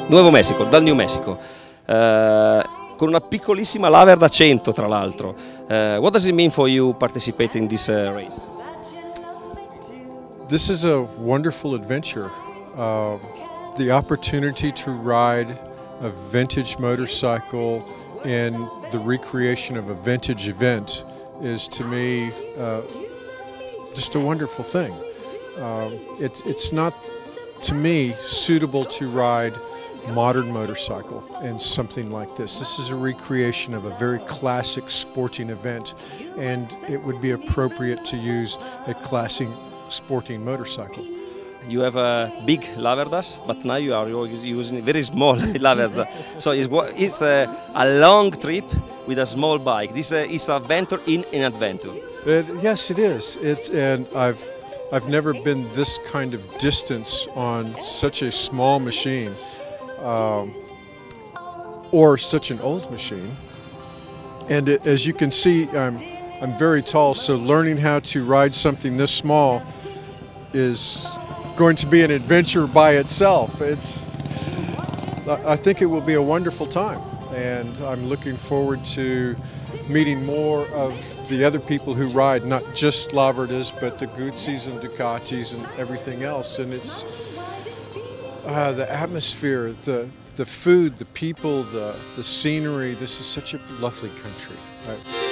Nuovo Messico, dal New Mexico, con una piccolissima laver da 100 tra l'altro. What does it mean for you participate in this race? This is a wonderful adventure. The opportunity to ride a vintage motorcycle in the recreation of a vintage event is, to me, just a wonderful thing. It's not, to me, suitable to ride modern motorcycle in something like this. This is a recreation of a very classic sporting event, and it would be appropriate to use a classic sporting motorcycle. You have big laverdas, but now you are using very small laverdas. So it's a long trip with a small bike. This is adventure in an adventure. Yes, it is. And I've never been this kind of distance on such a small machine, or such an old machine. And as you can see, I'm very tall, so learning how to ride something this small is going to be an adventure by itself. I think it will be a wonderful time, and I'm looking forward to meeting more of the other people who ride, not just Laverdas, but the Guzzis and Ducatis and everything else. And it's the atmosphere, the food, the people, the scenery. This is such a lovely country.